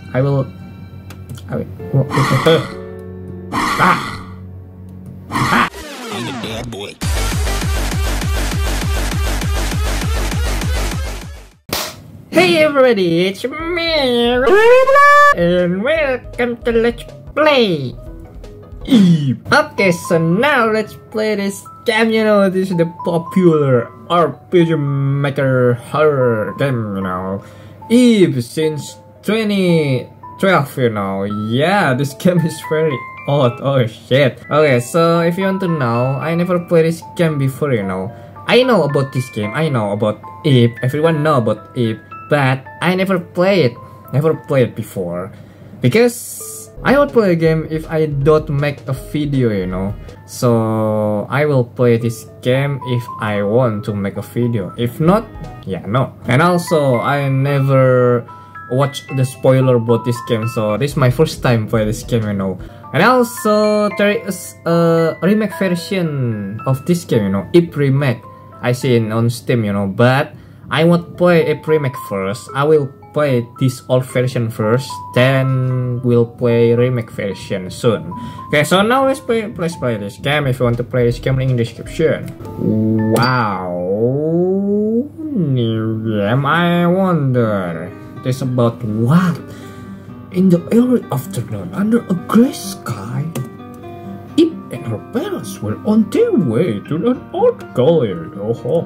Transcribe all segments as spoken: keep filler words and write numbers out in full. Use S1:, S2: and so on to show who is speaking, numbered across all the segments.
S1: I will. I will. Ah! Ah!
S2: I'm a bad boy.
S1: Hey everybody, it's me, and welcome to Let's Play Eve. Okay, so now let's play this game. You know, this is the popular R P G Maker horror game. You know, Eve since twenty twelve. You know, yeah, this game is very old. Oh shit. Okay, so if you want to know, I never played this game before. You know, I know about this game. I know about Eve. Everyone know about Eve. But I never played it, never played it before, because I would play a game if I don't make a video, you know. So I will play this game if I want to make a video. If not, yeah, no. And also, I never watched the spoiler about this game, so this is my first time play this game, you know. And also, there is a remake version of this game, you know, Eve remake. I see it on Steam, you know, but I won't play a remake first. I will play this old version first, then we'll play remake version soon. Okay, so now let's play let's play this game. If you want to play this game, link in the description. Wow, new game. I wonder this about what? In the early afternoon, under a gray sky, Eve and her parents were on their way to an art gallery. Oh.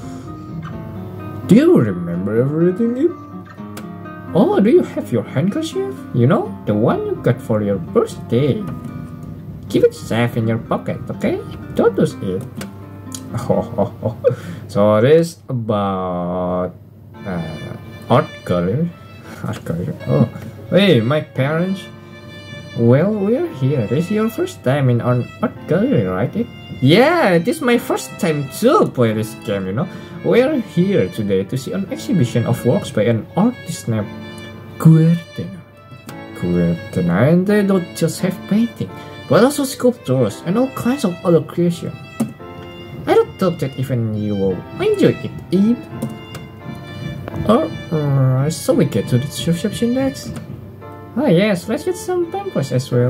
S1: Do you remember everything, Eve? Oh, do you have your handkerchief? You know, the one you got for your birthday. Keep it safe in your pocket, okay? Don't lose it. Oh, oh, oh. So this about uh, art gallery. Art gallery. Oh, hey, my parents. Well, we're here. This is your first time in an art gallery, right? Eve? Yeah, this is my first time to play this game, you know. We're here today to see an exhibition of works by an artist named Guertena. Guertena, and they don't just have painting, but also sculptures and all kinds of other creation. I don't doubt that even you will enjoy it, Eve. Alright, so we get to the reception next. Oh yes, let's get some pampers as well.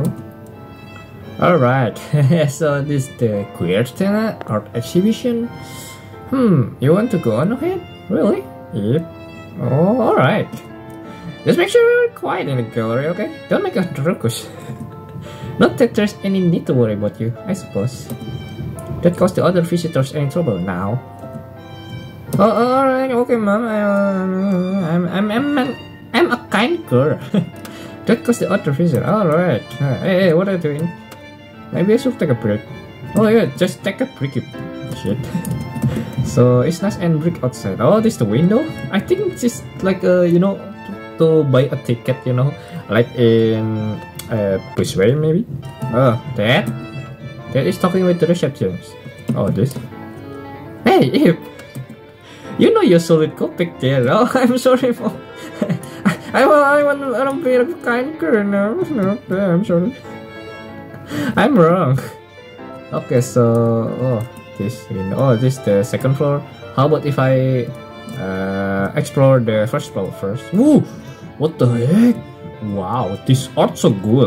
S1: Alright, so this is the Guertena art exhibition. Hmm, you want to go on ahead? Really? Yep. Oh, alright. Just make sure you're quiet in the gallery, okay? Don't make a ruckus. Not that there's any need to worry about you, I suppose. That caused the other visitors any trouble now. Oh, alright, okay, mom. I'm, I'm, I'm, I'm, I'm a kind girl. That caused the other visitors. Alright. Uh, hey, hey, what are you doing? Maybe I should take a break. Oh yeah, just take a break. Shit. So it's nice and brick outside. Oh, this is the window. I think it's just like uh, you know, to, to buy a ticket, you know, like in uh, Busway maybe. Oh, that. That is talking with the receptionist. Oh, this. Hey, Eve. You know you solid copy there. Oh, I'm sorry for. I, I want I want I don't be a kind girl now. No, I'm sorry. I'm wrong. Okay, so oh. This window. Oh, this is the second floor. How about if I uh, explore the first floor first? Woo! What the heck? Wow, this art so good.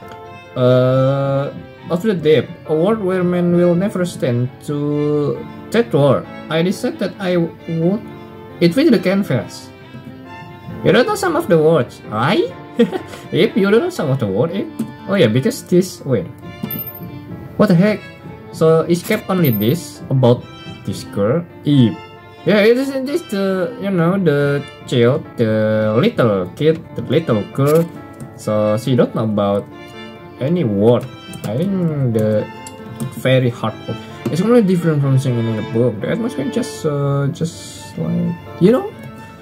S1: Uh, after the depth, a world where men will never stand to that war. I decided that I would it with the canvas. You don't know some of the words, right? Yep, you don't know some of the words. Eh? Oh yeah, because this. Wait. What the heck? So it's kept only this about this girl, Eve. Yeah, it is this the you know the child, the little kid, the little girl. So she don't know about any word. I think the very hard book. It's completely different from singing in the book. The atmosphere just uh, just like you know.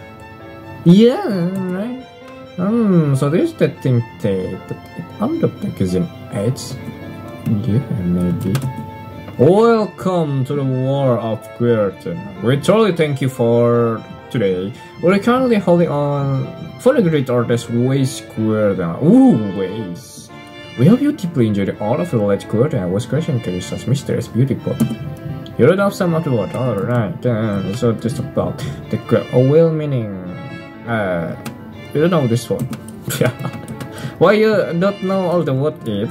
S1: Yeah, right. Hmm. So there's that thing there, but on the magazine age. Yeah, maybe. Welcome to the War of Guertena. We truly thank you for today. We're currently holding on for the great artist Wes Guertena. Ooh, Wes. We hope you deeply enjoy the art of the late Guertena. Wes creation carries such mysterious beauty, but you don't have some of the word. Alright, then so just about the a well meaning. Uh, you don't know this one. Yeah. Why you don't know all the word if?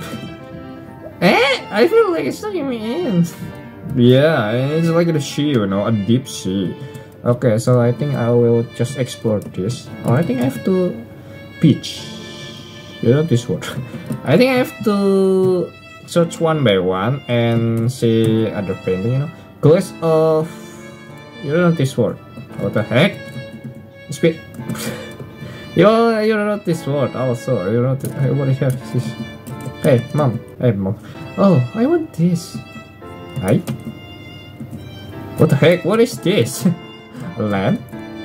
S1: Eh? I feel like it's sucking me in. Yeah, it's like the sea, you know, a deep sea. Okay, so I think I will just explore this. Or I think I have to beach. You know this word. I think I have to search one by one and see other painting, you know. Glass of... You don't know this word. What the heck? Speed. you, you don't know this word also. You don't know what do you have this? Hey, mom. Hey, mom. Oh, I want this. Right? What the heck? What is this? Lamp?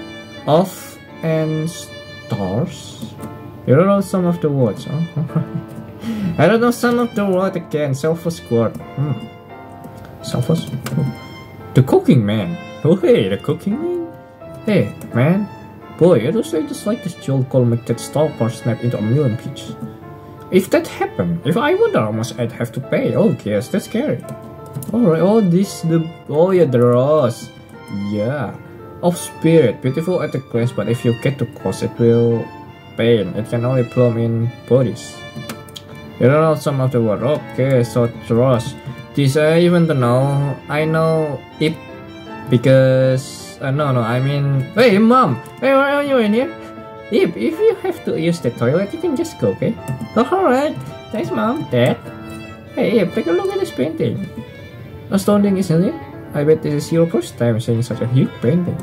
S1: Off and stars? You don't know some of the words, huh? I don't know some of the words again. Self-was squad. Hmm. Self-was? The cooking man. Oh hey, the cooking man? Hey, man. Boy, it looks like just like this jewel could make that star bar snap into a million pieces. If that happened, if I wonder how much I'd have to pay. Oh yes, that's scary. Alright, oh this the oh yeah the rose. Yeah. Of spirit, beautiful at a glance, but if you get too close it will pain. It can only bloom in bodies. You don't know some of the word. Okay, so rose. This I even don't know. I know it because uh, no no I mean hey mom, hey why are you in here? If if you have to use the toilet you can just go, okay? Oh, alright, thanks mom. Dad, hey Ip, take a look at this painting. Astounding, isn't it? I bet this is your first time seeing such a huge painting.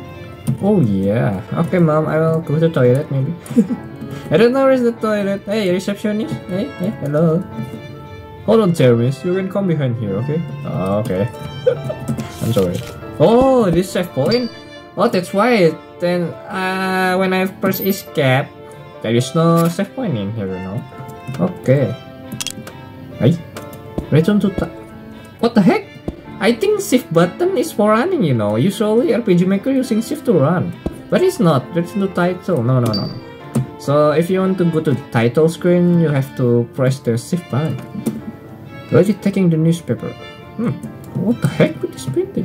S1: Oh yeah, okay mom, I will go to the toilet maybe. I don't know where's the toilet. Hey receptionist, hey, hey hello. Hold on Termis, you can come behind here, okay? Oh, okay. I'm sorry. Oh, this save point? Oh, that's why. Then, uh, when I press escape, there is no save point in here, you know? Okay. Hey, return to ta- What the heck? I think shift button is for running, you know. Usually R P G Maker using shift to run. But it's not. There's no title. No, no, no. So, if you want to go to the title screen, you have to press the shift button. Like it taking the newspaper. Hmm. What the heck with this painting?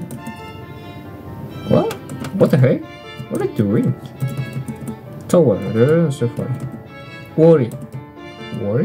S1: What? What the heck? What are you doing? Tower. There's so far. Worry. Worry?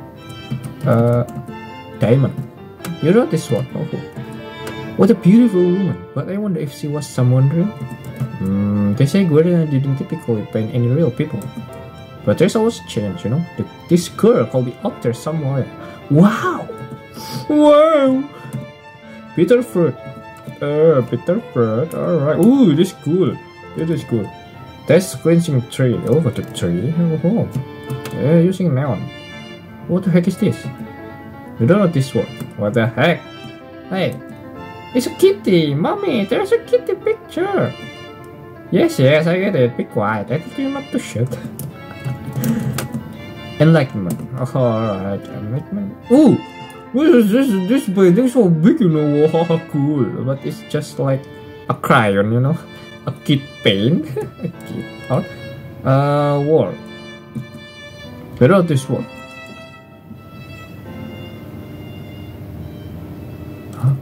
S1: Uh. Diamond. You wrote this one. Oh. What a beautiful woman. But I wonder if she was someone real? Hmm. They say Guerrilla didn't typically paint any real people. But there's always change, you know? The, this girl could be up there somewhere. Wow! Wow! Bitter fruit. Uh, bitter fruit. Alright. Ooh, this is cool. This is cool. That's cleansing tree. Oh, the tree. Oh, yeah, using neon. What the heck is this? You don't know this one. What the heck? Hey, it's a kitty. Mommy, there's a kitty picture. Yes, yes, I get it. Be quiet. I think you're not to shoot. Enlightenment. Oh, alright. Enlightenment. Ooh! What is this? This building so big, you know? Wow, cool. But it's just like a crayon, you know? A kid paint. A kid art. Uh, wall. Where are this wall? Huh?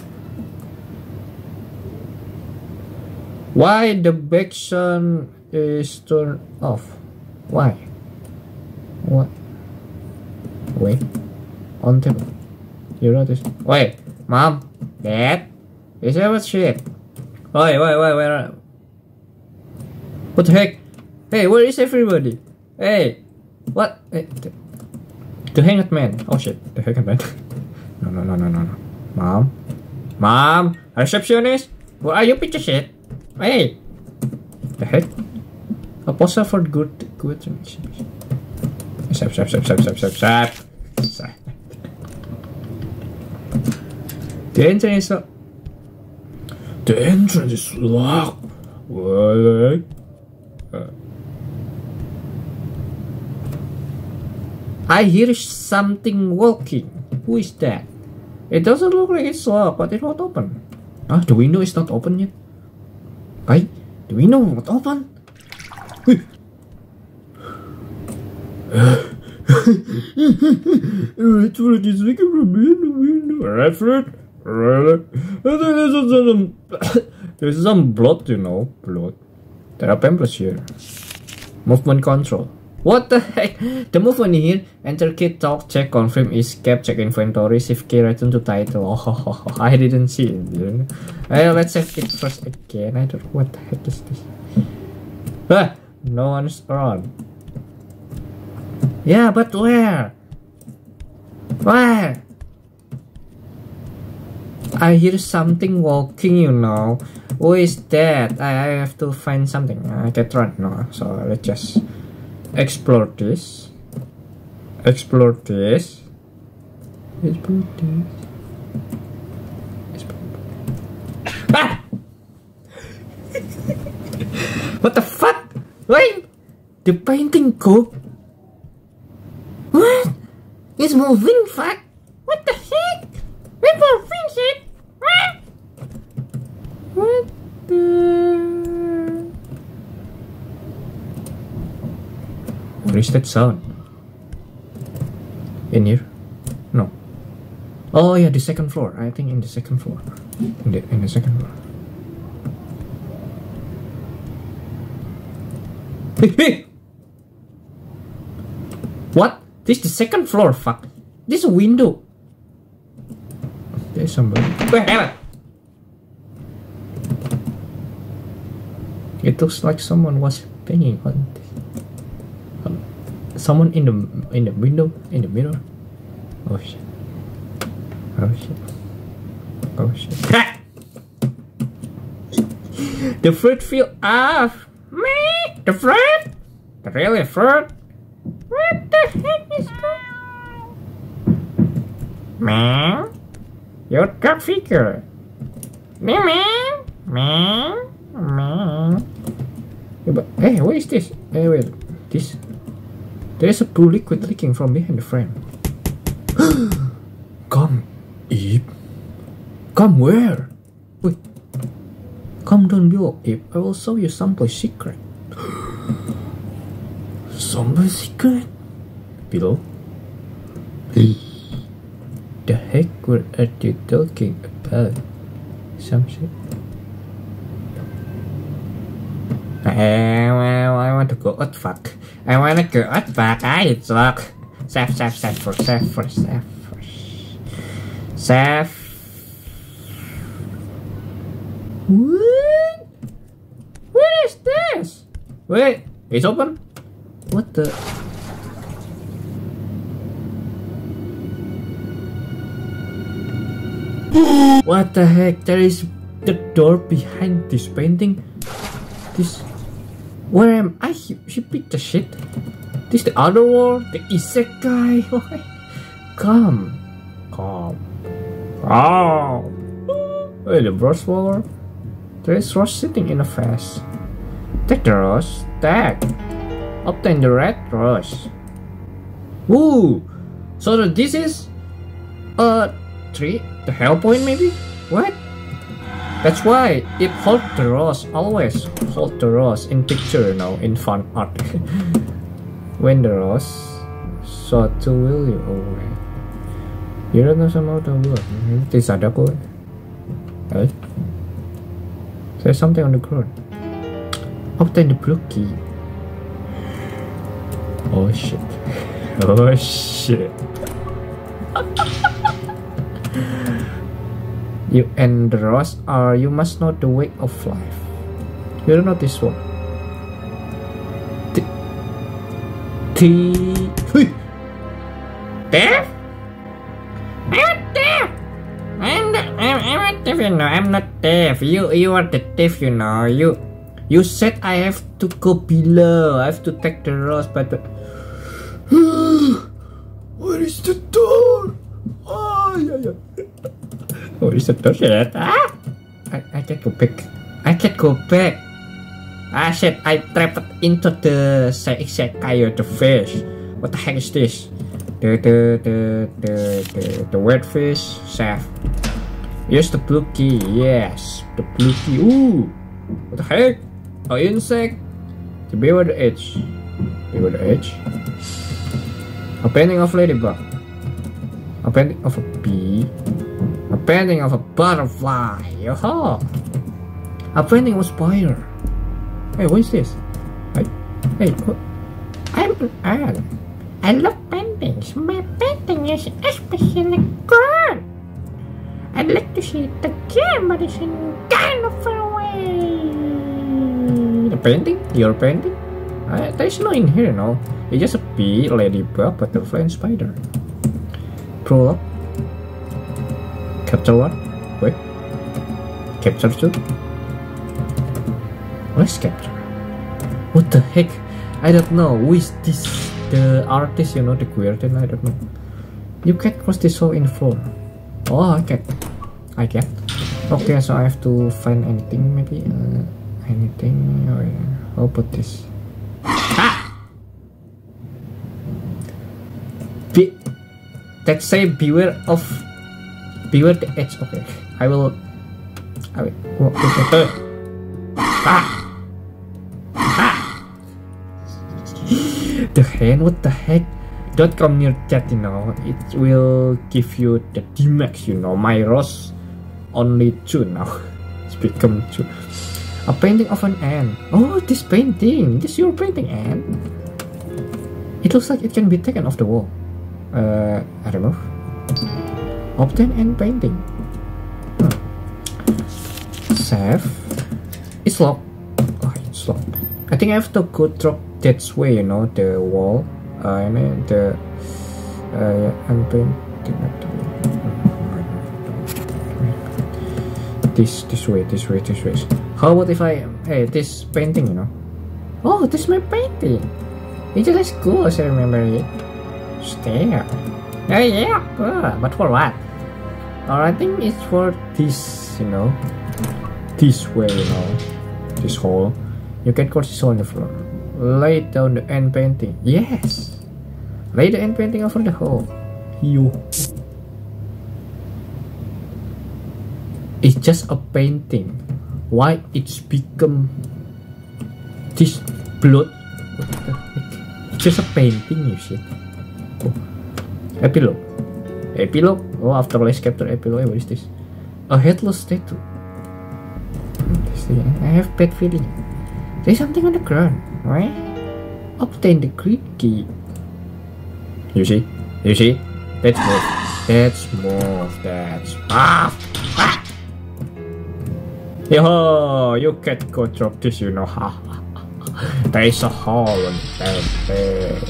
S1: Why the back sun is turned off? Why? What? Wait. On table. You know this? Wait, mom, dad, is that what shit? Wait, wait, wait, wait. What the heck? Hey, where is everybody? Hey, what? Hey, the, the hanged man. Oh shit, the hanged man. No, no, no, no, no, no. Mom, mom, receptionist, where are you, piece of shit? Hey, the heck? A poster for good, good. Stop, stop, stop, stop, stop, stop, stop. Stop. The entrance is locked. The entrance is locked. What? Uh. I hear something walking. Who is that? It doesn't look like it's locked, but it's not open. Ah, the window is not open yet. Right? The window not open. Red fruit is looking from the window. Red fruit. There's some, there's some blood, you know, blood. There are pamphlets here. Movement control. What the heck? The move on here. Enter key, talk, check, confirm, escape, check inventory, shift key, return to title. Oh, I didn't see it. Dude. Uh, let's save it first again. I don't know what the heck is this. Ah, no one's around. Yeah, but where? Where? I hear something walking, you know. Who is that? I, I have to find something. I can't run. No, so let's just explore this. Explore this. Explore this. Explore. Ah! What the fuck? Wait! The painting cook? What? It's moving, fuck! What the heck? We're moving shit! What? What the... What is that sound? In here? No. Oh yeah, the second floor. I think in the second floor. In the, in the second floor. Hey, hey! What? This is the second floor, fuck. This is a window. There's somebody. Wait, hang on. It looks like someone was banging on this. Someone in the in the window, in the mirror. Oh shit. Oh shit. Oh shit. Ha! The fruit fell off. Me? The fruit? The really fruit? What the heck is that? Man? Your gut figure. Me man? Man? Man? Yeah, but, hey, what is this? Hey, wait. This. There is a blue liquid leaking from behind the frame. Come, Eve. Come where? Wait. Come down below, Eve. I will show you someplace secret. Someplace secret? Below? The heck were are you talking about? Some shit. I, I want to go out, fuck. I want to go out, fuck. I suck. Save, save, save for, save for, save for. Save. What? What is this? Wait, it's open? What the? What the heck? There is the door behind this painting. This. Where am I? She, she picked the shit. This the other wall? The isekai? Come. Come. Come. Wait, the brush roller? There is rose sitting in a vase. Take the rose. Take. Obtain the red rose. Woo! So that this is a tree? The hell point maybe? What? That's why it hold the rose, always hold the rose in picture, you know, in fun art. When the rose so to will you away. You don't know some of the word. This ada ko. Hey. There's something on the ground. Obtain the blue key. Oh shit. Oh shit. You and the rose are you must know the way of life. You don't know this one. T T Deaf? I'm not deaf. I'm not I'm, I'm not deaf, you know. I'm not deaf. You you are the thief, you know. You you said I have to go below. I have to take the rose, but the where is the door? Oh yeah yeah. Oh, is it shit? Ah! I, I can't go back. I can't go back. I said I trapped into the isekai or the fish. What the heck is this? The the the the the, the wet fish. Save. Here's the blue key. Yes, the blue key. Ooh, what the heck? An insect. The beware the edge. Beware the edge. A painting of ladybug. A painting of a bee. A painting of a butterfly. Yoho! A painting of a spider. Hey, what is this? Hey, hey, what? I'm an ant. I love paintings. My painting is especially good. I'd like to see it again, but it's in kind of far away. The painting? Your painting? Uh, there's no in here, no. It's just a bee, ladybug, butterfly, and spider. Prologue. Capture one. Wait. Capture two. Let's capture. What the heck? I don't know. Who is this? The artist, you know, the queer thing? I don't know. You can't cross this hole in the floor. Oh, I can. I can. Okay, so I have to find anything, maybe. Uh, anything. Oh, yeah. How about this? Ah! Be let's say beware of beware the edge. Okay, I will. I will. Oh, okay. Ah! Ah! The hand. What the heck? Don't come near that, you know. It will give you the D max, you know. My rose only two now. It's become two. A painting of an ant. Oh, this painting. This your painting, ant. It looks like it can be taken off the wall. Uh, I don't know. Obtain ant painting. Hmm. Save. It's locked. Oh, it's locked. I think I have to go drop that way, you know, the wall. Uh, I mean the uh, I'm painting this this way, this way, this way. How about if I hey this painting, you know? Oh, this is my painting. It's just as cool as I remember it. Stay. Oh yeah, uh, but for what? Or I think it's for this, you know, this way, you know, this hole. You can cross this hole on the floor. Lay down the end painting. Yes. Lay the end painting over the hole. You. It's just a painting. Why it's become this blood? What the heck? It's just a painting, you see. Oh. Epilogue. Epilogue. Oh, after let's capture epilogue. What is this? A headless statue. I have bad feeling. There's something on the ground, right? Obtain the green key. You see? You see? That's move. That's move. That's ah! Ah! Yo, you can't go drop this, you know. Ha! There is a hole in that thing.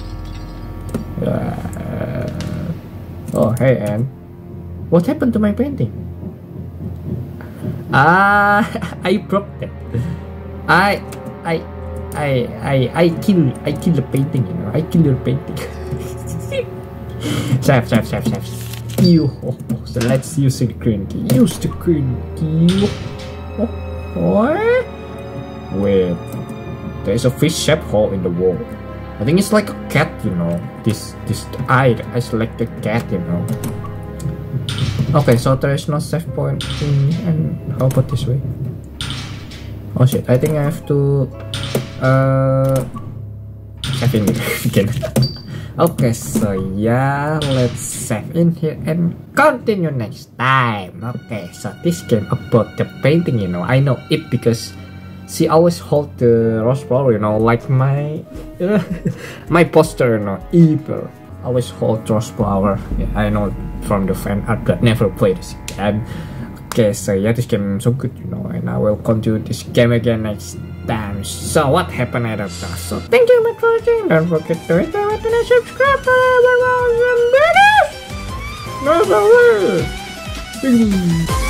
S1: Uh, oh, hey, Anne. What happened to my painting? Ah, I broke that. I, I, I, I, I kill, I kill the painting, you know. I kill your painting. Save, save, save, save. You. Oh, oh, so let's use the green key. Use the green key. Oh, what? Wait. There's a fish-shaped hole in the wall. I think it's like a cat, you know. This, this eye. I select the cat, you know. Okay, so there is no save point in, and how about this way? Oh shit, I think I have to uh save in again. Okay, so yeah, let's save in here and continue next time. Okay, so this game about the painting, you know, I know it because she always hold the rose flower, you know, like my uh, my poster, you know, evil. Always hold rose flower. Yeah, I know from the fan art, but never played this game. Okay, so yeah, this game is so good, you know, and I will continue this game again next time. So what happened at the time? So thank you much for watching. Don't forget to hit the button and subscribe for more videos. Bye bye.